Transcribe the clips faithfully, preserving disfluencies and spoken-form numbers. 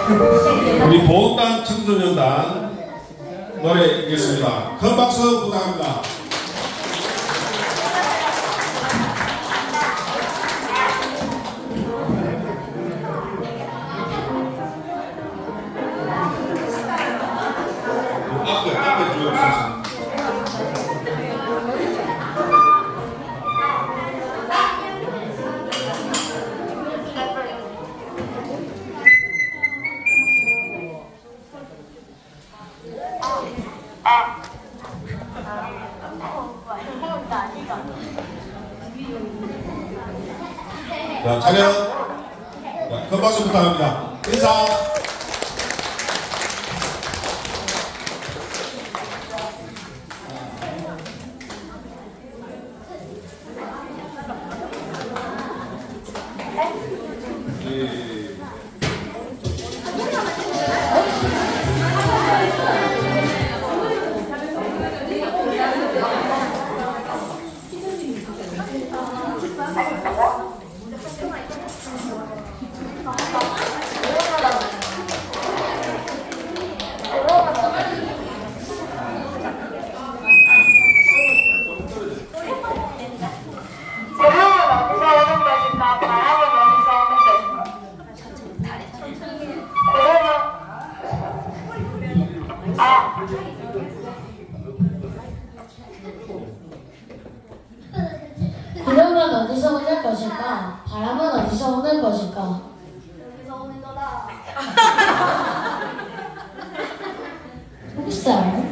우리 보은단 청소년단 노래 읽겠습니다. 큰 박수 부탁합니다. 앞에 앞에 주세요. 자, 차렷. 자, 큰 박수 부탁합니다. 인사. 구름은 어디서 오는 것일까? 바람은 어디서 오는 것일까? 여기서 오는 거다. 흑살.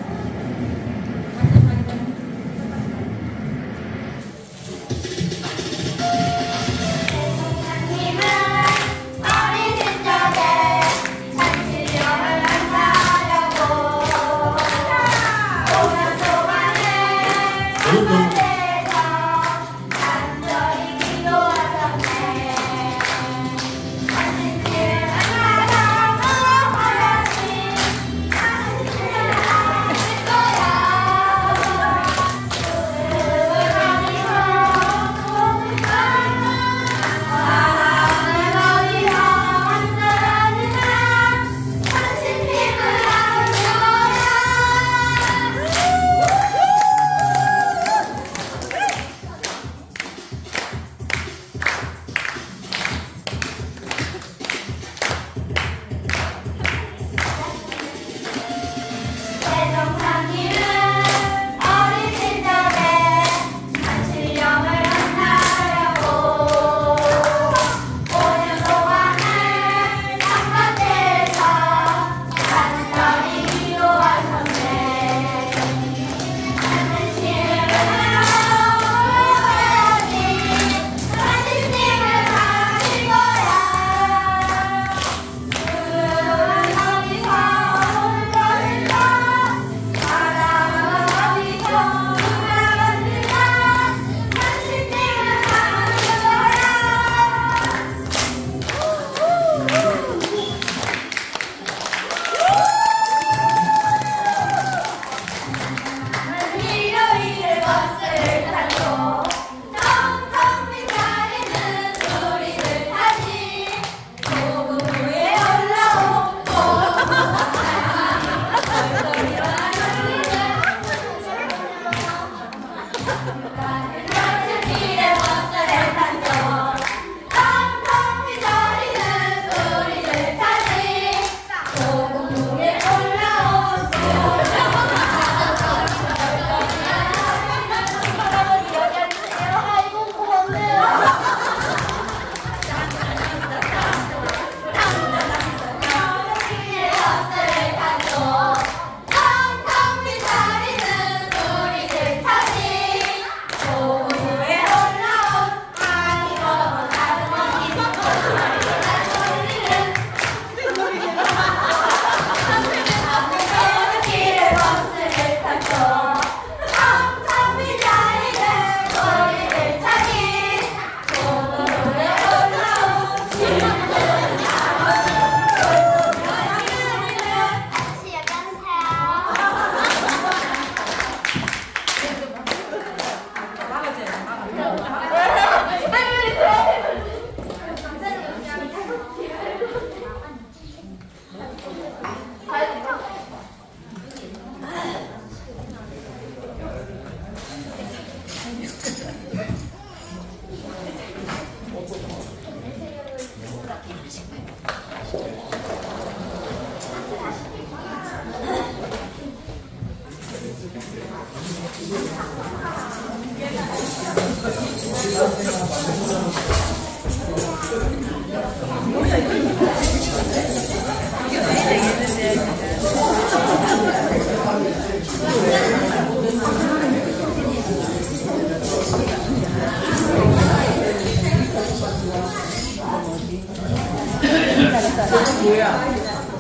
뭐야?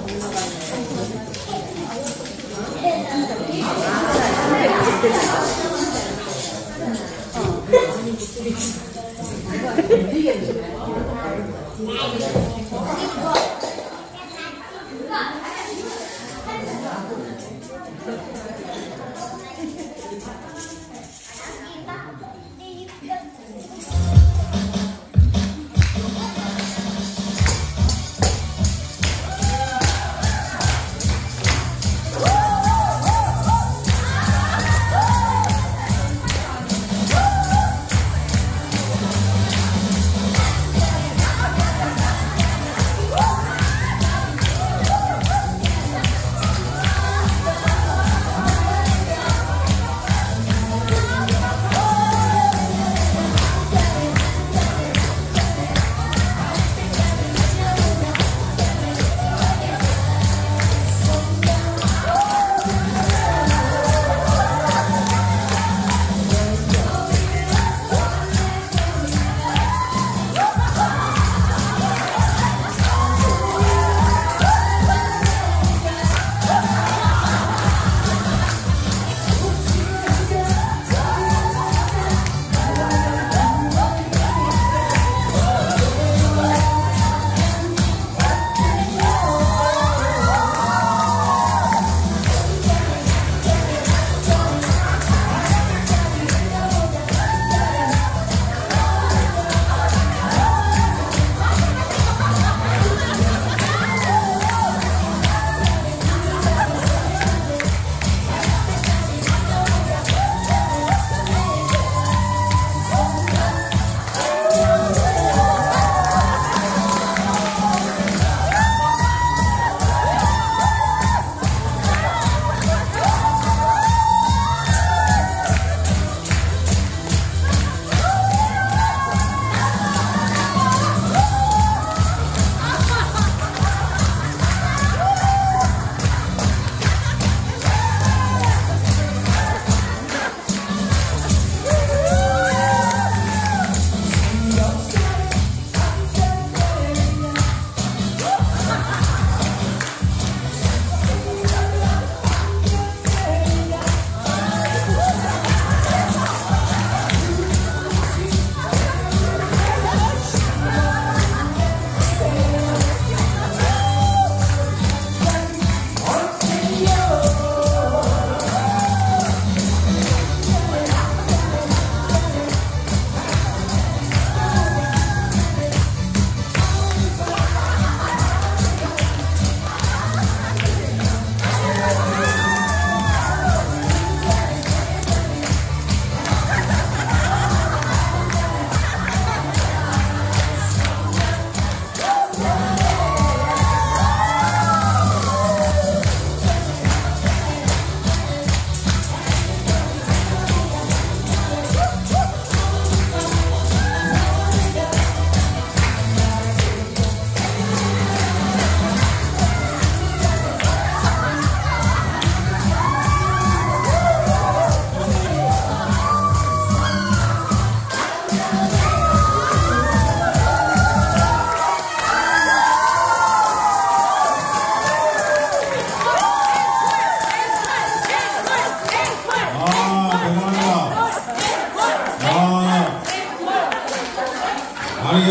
아니,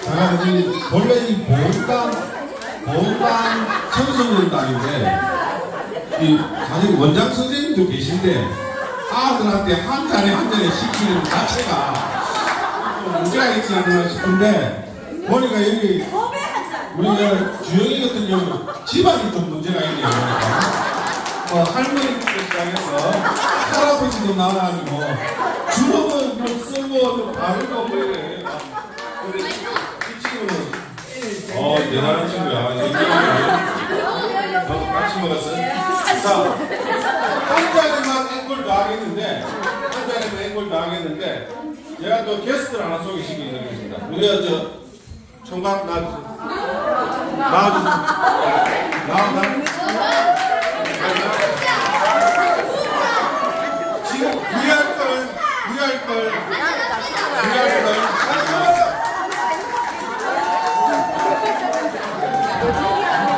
잘하지. 원래 이 보험당, 보험당 청소년단인데, 이, 사실 원장 선생님도 계신데, 아들한테 한 잔에 한 잔에 시키는 자체가 좀 문제가 있지 않나 싶은데, 보니까 여기, 우리가 주영이 같은 경우는 집안이 좀 문제가 있네요. 어, 할머니부터 시작해서 할아버지도 나와가지고, 주먹은 뭐 쓰고, 좀 바르고 뭐 이래. 근데 이 친구는 어 대단한 친구야. 너 같이 먹었어? 자, 한 잔에만 앵콜 더 하겠는데 한 잔에만 앵콜 더 하겠는데 제가 또 게스트를 하나 소개시켜드리겠습니다. 우리가 저 총각 나와주세요. 나와주세요. 나와 나. 지금 위할 걸 위할 걸 위할 걸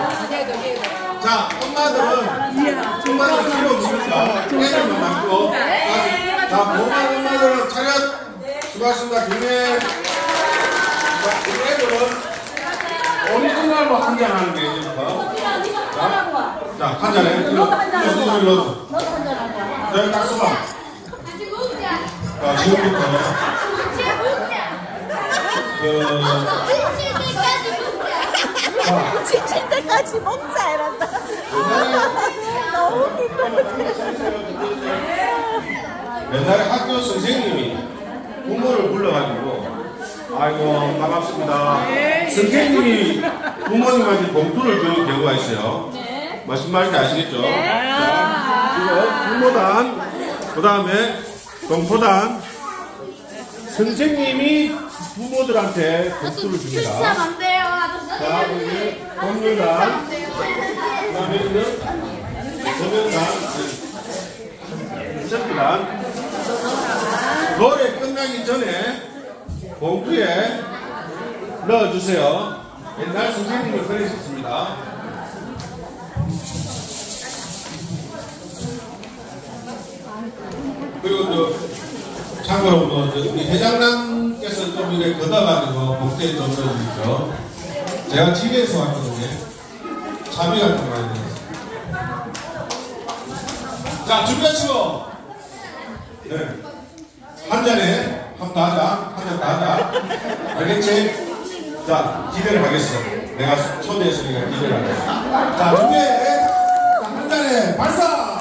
자, 엄마들은 엄마들은 필요 없으니까 애들만 남고. 자, 보호만 엄마들은 차렷. 수고하셨습니다. 김해. 자, 우리 애들은 오리지널로 한잔하는 게 이제부터. 자, 자, 한 잔에. 너도 한 잔 하고 와. 일로. 너도 한 잔 하고 와. 자, 딱 써봐. 자, 지금부터. 그, 지칠 때까지 먹자 이란다. 너무 옛날에 학교 선생님이 부모를 불러가지고 아이고 반갑습니다. 선생님이 부모님한테 봉투를 주는 경우가 있어요. 무슨 말인지 아시겠죠? 자, 이거 부모단, 그 다음에 동포단, 선생님이 부모들한테 봉투를 줍니다. 안 돼요. 자, 여기 법률단, 그 다음에 여기는 법률단, 선비단. 노래 끝나기 전에 봉투에 넣어주세요. 옛날 선생님을 그리셨습니다. 그리고 또 참고로 뭐 우리 회장님께서 좀 이렇게 걷어가지고 봉투에 좀 넣어주시죠. 제가 집에서 왔거든요. 자비 같은 거 많이 넣었어요. 자, 준비하시고 네. 한 잔에 한 번 더 하자. 한 잔 더 하자. 알겠지? 자, 기대를 하겠어. 내가 초대했으니까 기대를 하겠어. 자, 준비해. 자, 한 잔에 발사!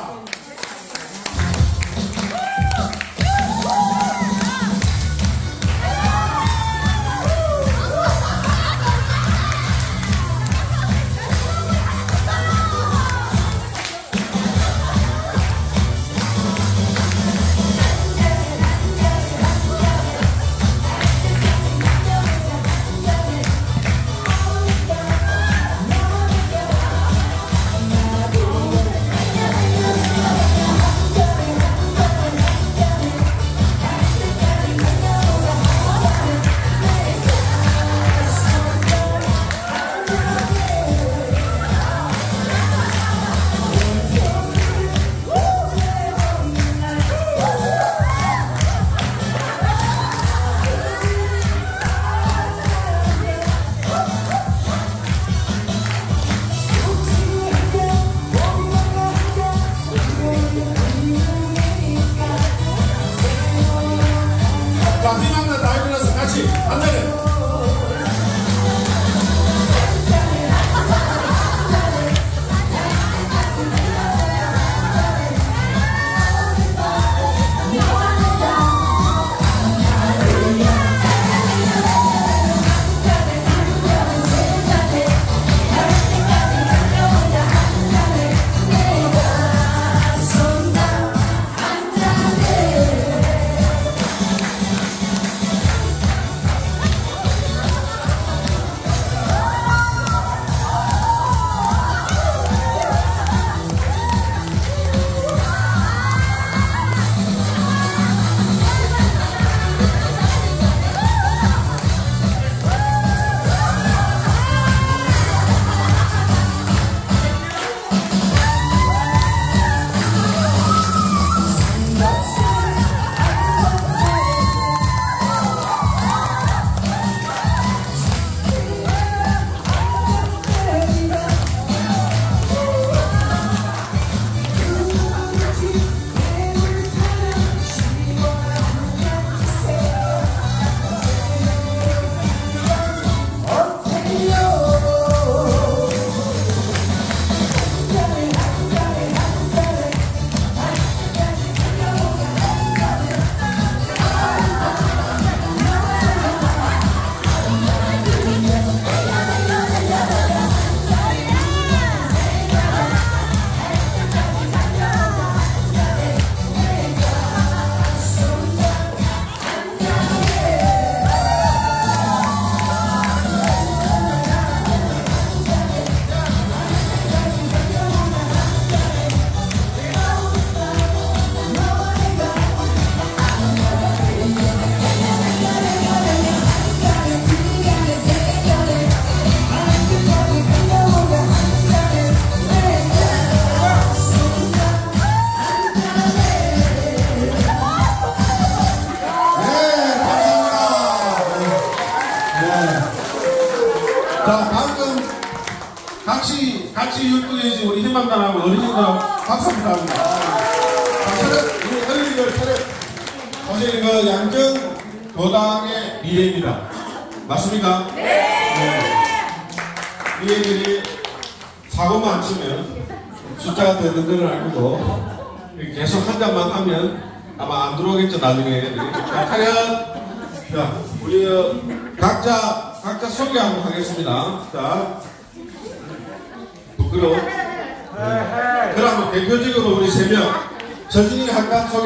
같이, 같이 율동해야지 우리 희망단하고 어린이들하고 박수 한번 합니다. 자, 차렷, 우리 어린이들 차렷. 사실 그 양정 도당의 미래입니다. 맞습니까? 네. 네. 이 애들이 사고만 안 치면 숫자가 되는 걸 알고 계속 한 잔만 하면 아마 안 들어오겠죠, 나중에. 자, 차렷. 자, 우리 어, 각자, 각자 소개 한번 하겠습니다. 자, 부끄러워. 네. 그러면 대표적으로 우리 세 명. 서진이 할까? 소개?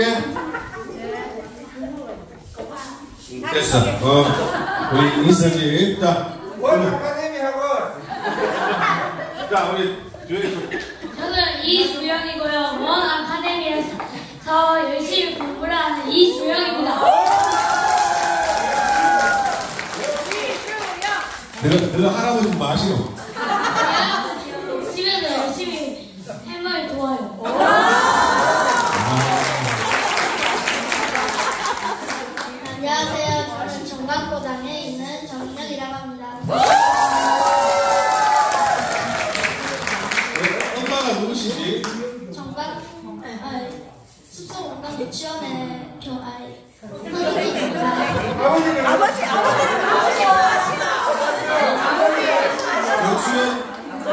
됐어. 어, 우리 이서진. 자, 원 아카데미 학원. 자, 우리 주연이 저는 이주영이고요. 원 아카데미에서 열심히 공부를 하는 이주영입니다. 내가, 내가 할아버지 마시오. 집에서 열심히 할머니 도와요. 안녕하세요. 저는 정각고장에 있는 정인혁이라고 합니다. 엄마가 누구시지? 정각, 아, 숲속 원강 유치원의 교, 아이, 선생님입니다. 아버지는 아버지, 아버지는 아버지. 역수연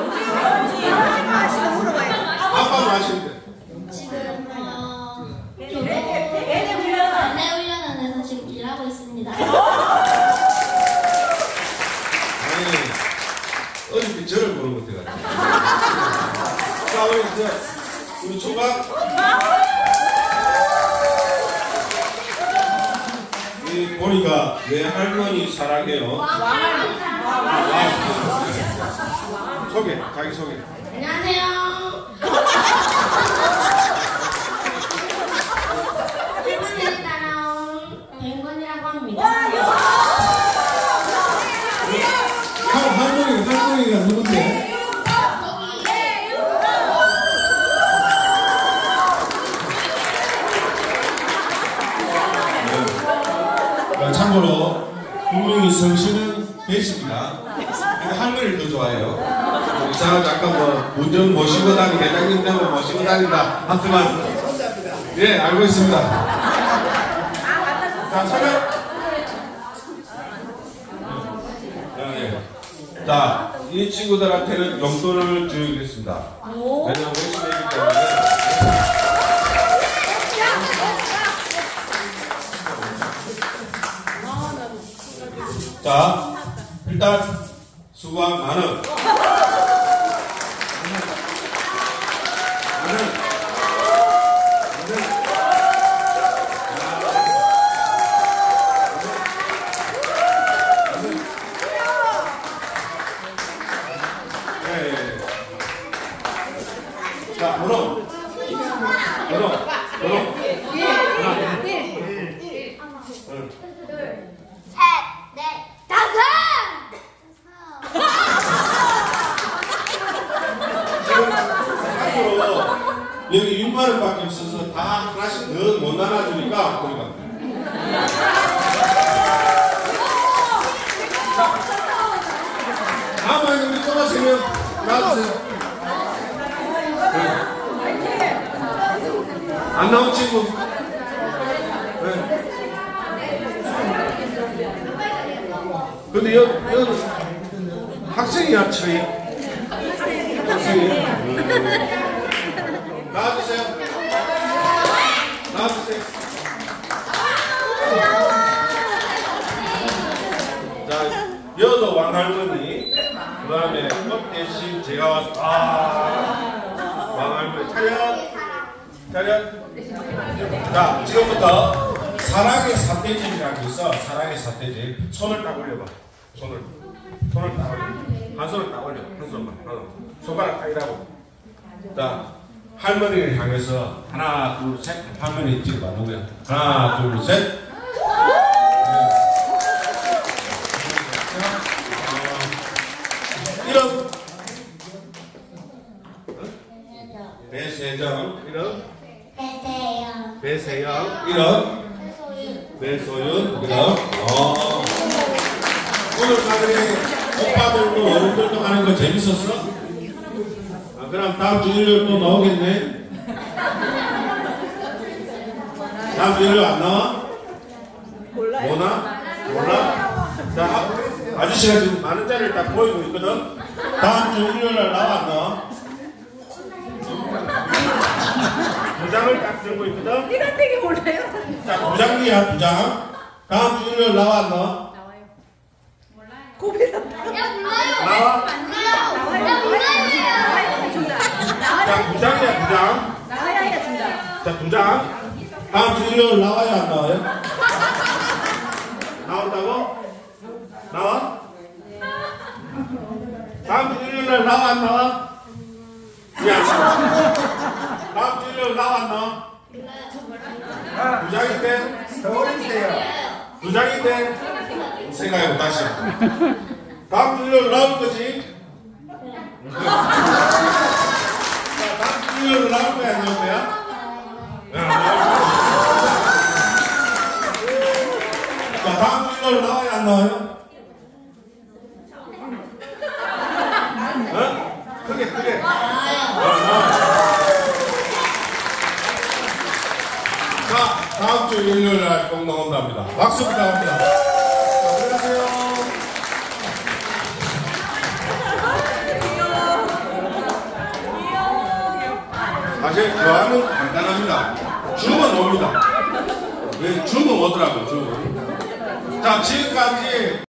아시고 물어봐요. 아빠도 아시는데. 지금, 어, 교복, 안내 훈련원에서 지금 일하고 있습니다. 아니, 어릴 때 저를 보는 것 같아가지고. 자, 우리, 저, 우리 총각. 이 보니까 내 할머니 사랑해요. 아, 소개, 자기 소개. 안녕하세요. 할머니를 따라온 백건이라고 합니다. 할, 할머니, 할머니가 누군데? 네. 참고로 분명히 성씨는 배씨입니다. 근데 할머니를 더 좋아해요. 이상하게 아까 뭐 운전 모시고 다니 대장님 되면 모시고 다닌다 하지만 예 알고 있습니다. 자 차렷. 자, 이 친구들한테는 용돈을 드리겠습니다. 왜냐면 열심히 했기 때문에. 자, 일단 수고한 만 원. 자, 번호. 번호. 번호. 하나. 여기 육만 원밖에 없어서 다 하나씩 더 못 나눠주니까 보니까. 아마 우리 쪼가세면 나와주세요. 안 나온 친구. 네. 근데 여, 여 학생이야, 저희. 학생이. 음. 나와주세요. 나와주세요. 자, 여도 왕할머니. 그 다음에 꽃 대신 제가 와서, 아, 왕할머니. 차렷. 차렷. 자, 지금부터 사랑의 삿대질이라는 게 있어. 사랑의 삿대질. 손을 딱 올려봐. 손을. 손을 딱 올려. 한 손을 딱 올려. 한 손만. 하나. 손가락 딱 이라고. 자, 할머니를 향해서 하나, 둘, 셋. 할머니 찍어봐. 누구야? 하나, 둘, 셋. 이름. 배세정. 이름. 배태영. 배세영. 이름. 배소윤. 배소윤. 이름. 어. 오늘 가들이 오빠들도 어른들도 하는 거 재밌었어? 아, 그럼 다음 주 일요일 또 나오겠네? 다음 주 일요일 안 나와? 몰라요. 뭐나? 몰라? 자, 아저씨가 지금 많은 자리를 딱 보이고 있거든? 다음 주 일요일 날 나와 안 나와? 두 장을 딱 들고 있거든? 이런 되게 몰라요. 자, 두 장이야, 두 장. 다음 주 일요일 나와 안 나와? 고비다. 야 몰라요. 나와? 야 몰라요. 준다. 자, 두 장이야, 두 장. 나와야 준다. 자, 두 장. 다음 주 일요일 나와요, 안 나와요? 나온다고? 나와? 다음 주 일요일 날 나와, 안 나와? 야, 다음 주 일요일 나와, 안 나와? 아, 두 장인데? 더 올리세요. 두 장인데? 생각해보 다시. 다음 주 일요일 나올 거지? 자, 다음 주 일요일 나올 거야, 안 나올 거야? 야, 나올 거야. 자, 다음 주 일요일 나와요, 안 나와요? 어? 크게, 크게. 자, 다음 주 일요일 날 꼭 나온답니다. 박수 부탁합니다. 자, 안녕하세요. 사실 교환은 간단합니다. 줌은 옵니다. 왜 줌은 오더라고요, 줌은. 자, 지금까지